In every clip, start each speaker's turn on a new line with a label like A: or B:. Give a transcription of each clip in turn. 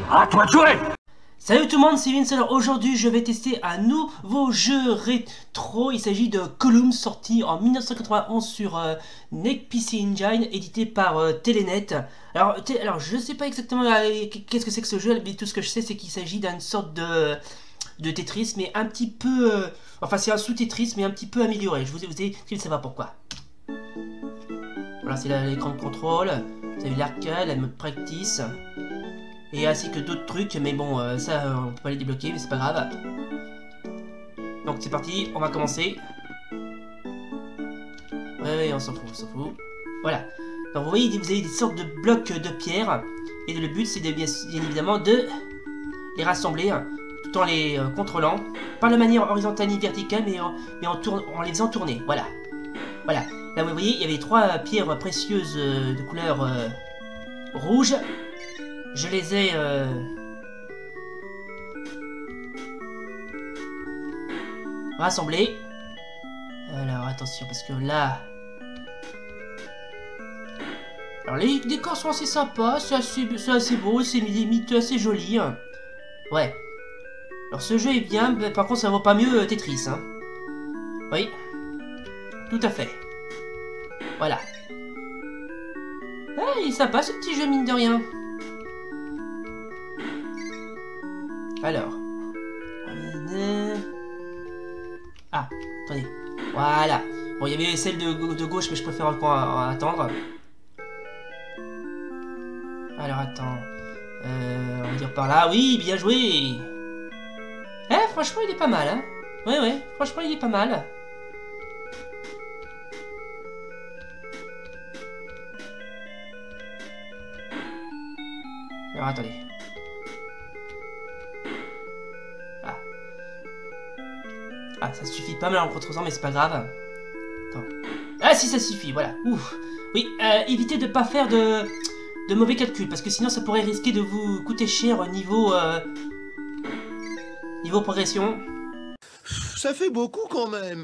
A: À toi de jouer!
B: Salut tout le monde, c'est Vince. Alors aujourd'hui je vais tester un nouveau jeu rétro. Il s'agit de Columns, sorti en 1991 sur NEC PC Engine, édité par Telenet. Alors je sais pas exactement qu'est-ce que c'est que ce jeu, mais tout ce que je sais c'est qu'il s'agit d'une sorte de Tetris, mais un petit peu... enfin c'est un sous-Tetris, mais un petit peu amélioré. Je vous ai dit de savoir pourquoi. Voilà, c'est l'écran de contrôle, vous avez l'arcade, la mode practice... et ainsi que d'autres trucs, mais bon, ça on peut pas les débloquer, mais c'est pas grave. Donc c'est parti, on va commencer. Ouais, on s'en fout, on s'en fout. Voilà. Donc vous voyez, vous avez des sortes de blocs de pierre, et le but c'est bien évidemment de les rassembler, tout en les contrôlant, pas de manière horizontale ni verticale, mais en les faisant tourner, voilà. Voilà. Là vous voyez, il y avait 3 pierres précieuses de couleur rouge. Je les ai rassemblés. Alors attention parce que là... alors les décors sont assez sympas, c'est assez beau, c'est limite assez joli. Ouais. Alors ce jeu est bien, mais par contre ça vaut pas mieux Tetris. Hein. Oui. Tout à fait. Voilà. Ah, il est sympa ce petit jeu mine de rien. Alors. Ah, attendez. Voilà. Bon, il y avait celle de gauche, mais je préfère encore attendre. Alors, attends. On va dire par là. Oui, bien joué. Eh, franchement, il est pas mal, hein. Ouais, franchement, il est pas mal. Alors, attendez. Ah, ça suffit pas mal en contresens, mais c'est pas grave. Attends. Ah, si, ça suffit, voilà. Ouf. Oui, évitez de pas faire de mauvais calculs, parce que sinon ça pourrait risquer de vous coûter cher niveau progression.
C: Ça fait beaucoup quand même.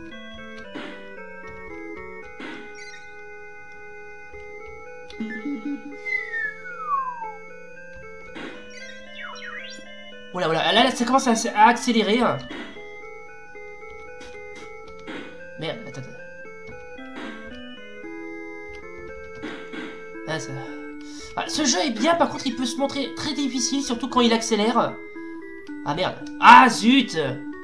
B: Voilà, là ça commence à accélérer. Merde, attends. Ah, ça... ah, ce jeu est bien, par contre il peut se montrer très difficile, surtout quand il accélère. Ah merde. Ah zut.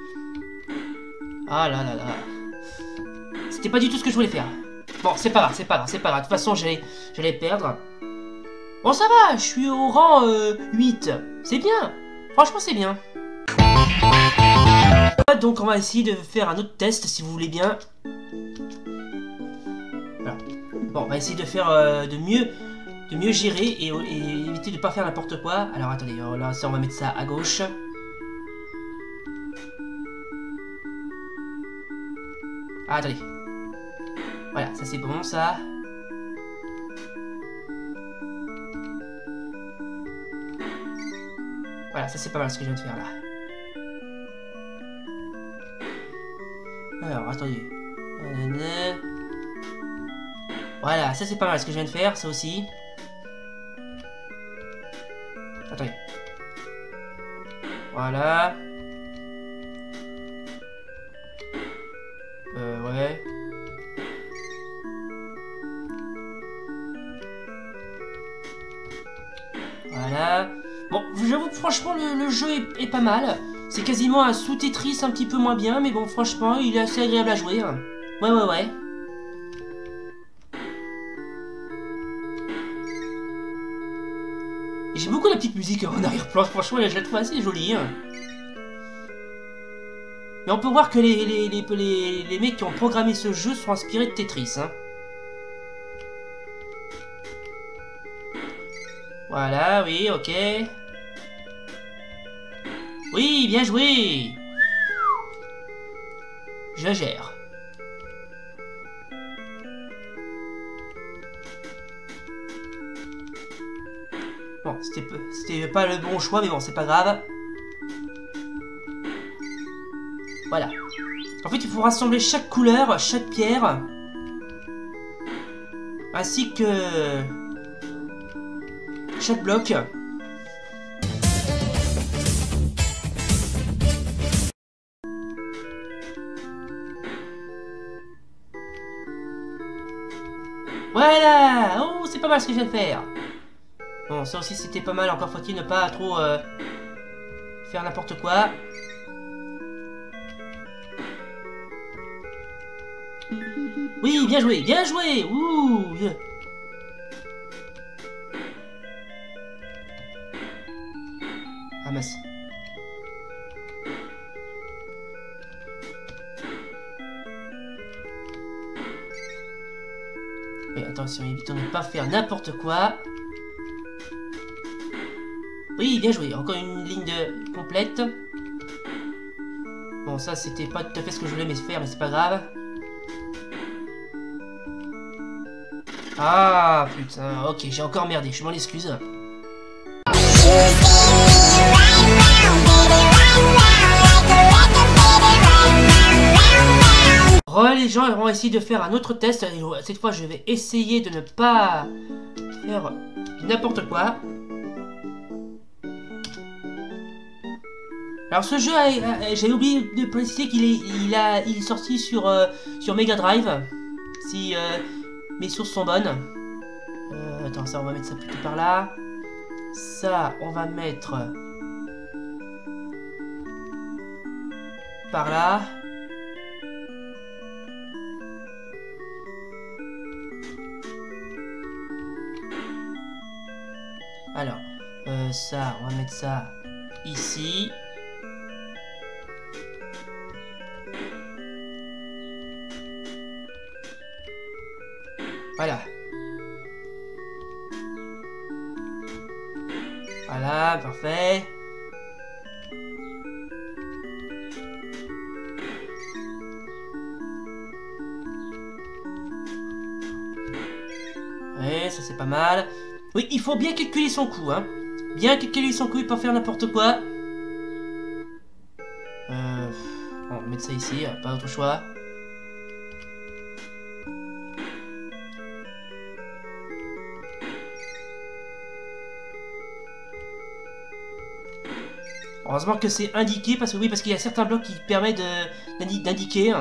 B: Ah là. C'était pas du tout ce que je voulais faire. Bon, c'est pas grave. De toute façon, j'allais perdre. Bon, ça va, je suis au rang 8. C'est bien. Franchement, c'est bien. Donc on va essayer de faire un autre test si vous voulez bien. Voilà. Bon, on va essayer de faire de mieux gérer et éviter de pas faire n'importe quoi. Alors attendez, là ça on va mettre ça à gauche. Ah, attendez. Voilà, ça c'est bon ça. Voilà, ça c'est pas mal ce que je viens de faire là. Alors, attendez. Voilà, ça c'est pas mal ce que je viens de faire, ça aussi. Attendez. Voilà. Ouais. Voilà. Bon, j'avoue que franchement le jeu est pas mal. C'est quasiment un sous-Tetris un petit peu moins bien, mais bon, franchement, il est assez agréable à jouer. Ouais. J'aime beaucoup la petite musique en arrière-plan, franchement, je la trouve assez jolie. Mais on peut voir que les mecs qui ont programmé ce jeu sont inspirés de Tetris. Voilà, oui, ok. Oui, bien joué. Je gère. Bon, c'était pas le bon choix, mais bon, c'est pas grave. Voilà. En fait, il faut rassembler chaque couleur, chaque pierre. Ainsi que chaque bloc. Voilà. Oh, c'est pas mal ce que je viens de faire. Bon, ça aussi c'était pas mal, encore faut-il ne pas trop faire n'importe quoi. Oui, bien joué, bien joué. Ouh. Ah mince. Mais attention, évitons de ne pas faire n'importe quoi. Oui, bien joué. Encore une ligne de complète. Bon, ça, c'était pas tout à fait ce que je voulais faire, mais c'est pas grave. Ah, putain. Ok, j'ai encore merdé. Je m'en excuse. Les gens vont essayer de faire un autre test. Cette fois, je vais essayer de ne pas faire n'importe quoi. Alors ce jeu, j'avais oublié de préciser qu'il est sorti sur Mega Drive. Si mes sources sont bonnes. Attends, ça on va mettre ça plutôt par là. Ça, on va mettre par là. Alors, ça, on va mettre ça ici. Voilà. Voilà, parfait. Ouais, ça c'est pas mal. Oui, il faut bien calculer son coût, hein. Bien calculer son coût et pas faire n'importe quoi. Bon, on va mettre ça ici, pas d'autre choix. Heureusement que c'est indiqué, parce que oui, parce qu'il y a certains blocs qui permettent d'indiquer.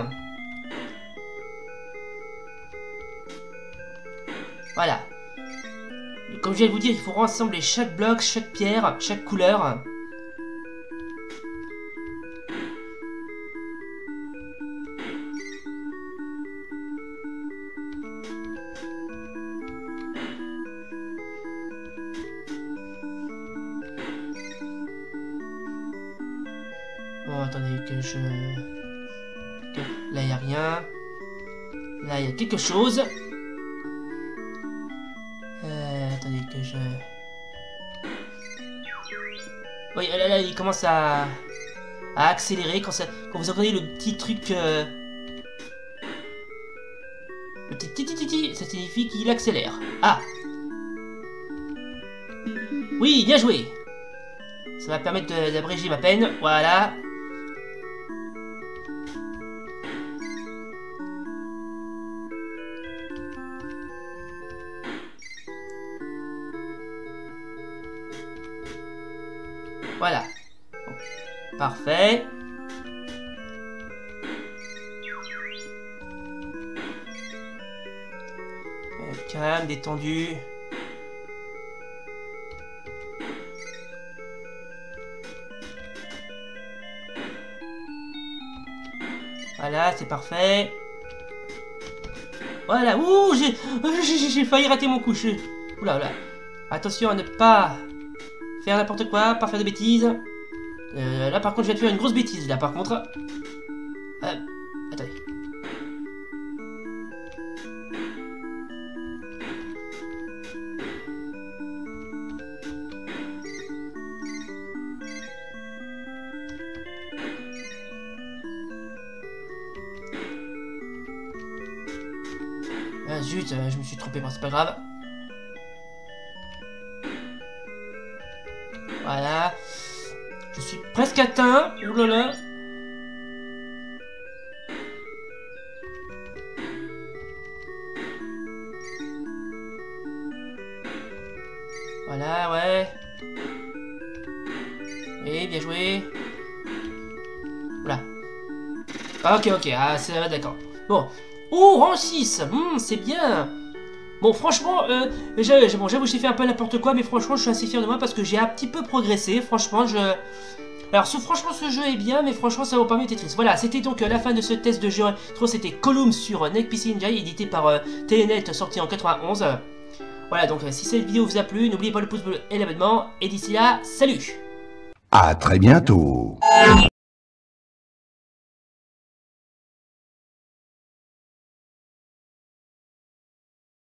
B: Voilà. Comme je viens de vous dire, il faut rassembler chaque bloc, chaque pierre, chaque couleur. Bon, attendez que je... Là, il n'y a rien. Là, il y a quelque chose. Attendez que je... Oui, là, il commence à accélérer quand vous entendez le petit truc... Le petit titi, ça signifie qu'il accélère. Ah! Oui, bien joué! Ça va permettre d'abréger ma peine. Voilà. Voilà. Bon. Parfait. Calme, détendu. Voilà, c'est parfait. Voilà. Ouh, j'ai failli rater mon coup. Oula, oula. Attention à ne pas faire n'importe quoi, pas faire de bêtises. Là, par contre, je viens de faire une grosse bêtise. Là, par contre. Attendez. Zut, je me suis trompé, bon, c'est pas grave. Voilà. Je suis presque atteint. Oulala. Voilà, ouais. Oui, bien joué. Oula. Ok, ok, ah, c'est d'accord. Bon. Oh, rang 6, c'est bien. Bon, franchement, bon, j'avoue, j'ai fait un peu n'importe quoi, mais franchement, je suis assez fier de moi parce que j'ai un petit peu progressé. Franchement, Alors, franchement, ce jeu est bien, mais franchement, ça vaut pas mieux Tetris. Voilà, c'était donc la fin de ce test de jeu rétro. C'était Column sur NetPC Engine, édité par Telenet, sorti en 91. Voilà, donc si cette vidéo vous a plu, n'oubliez pas le pouce bleu et l'abonnement. Et d'ici là, salut!
C: À très bientôt.